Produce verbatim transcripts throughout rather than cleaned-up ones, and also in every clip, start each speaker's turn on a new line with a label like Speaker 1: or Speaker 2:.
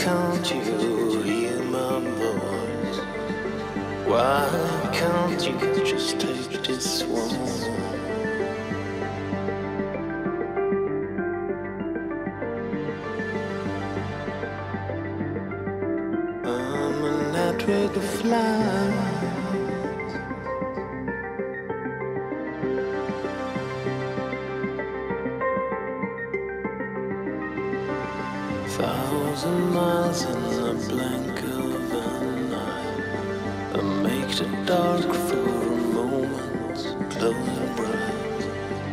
Speaker 1: can't you hear my voice? Why can't you just take this one? I'm a network of flies. Thousand miles in the blink of an eye. I make the dark for a moment glow bright.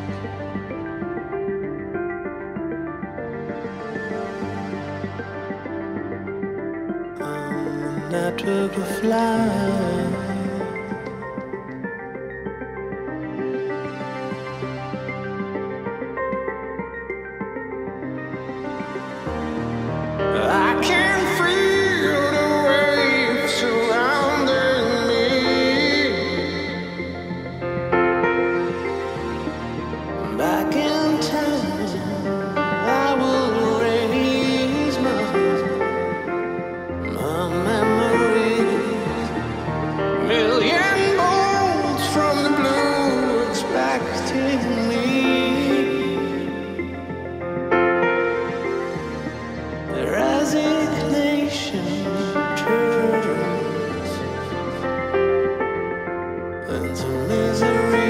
Speaker 1: I'm a network of light. I can feel the waves surrounding me. Back in time, I will raise my, my memories. Million bolts from the blue expecting me. Resignation turns into misery.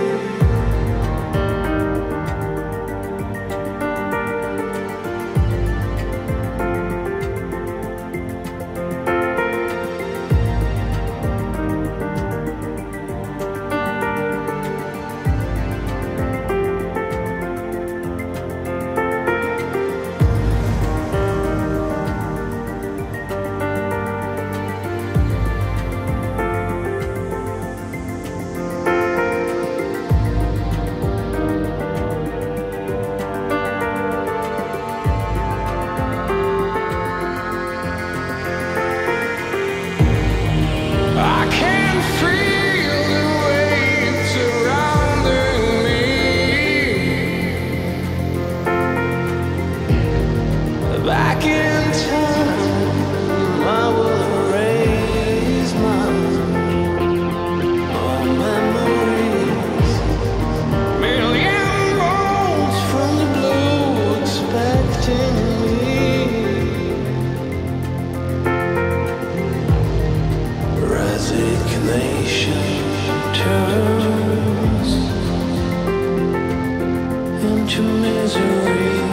Speaker 1: I can feel the waves surrounding me. Back in time, I will erase my all memories. Million bolts from the blue expecting me. Resignation turns into misery.